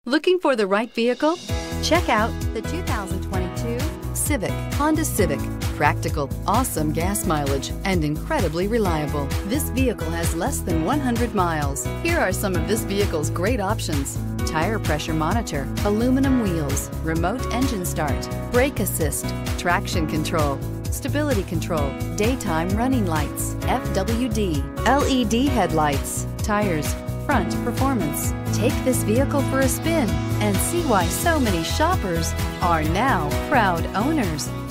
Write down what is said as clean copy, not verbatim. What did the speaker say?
Looking for the right vehicle? Check out the 2022 Civic, Honda Civic. Practical, awesome gas mileage, and incredibly reliable. This vehicle has less than 100 miles. Here are some of this vehicle's great options: tire pressure monitor, aluminum wheels, remote engine start, brake assist, traction control, stability control, daytime running lights, FWD, LED headlights, tires, front performance. Take this vehicle for a spin and see why so many shoppers are now proud owners.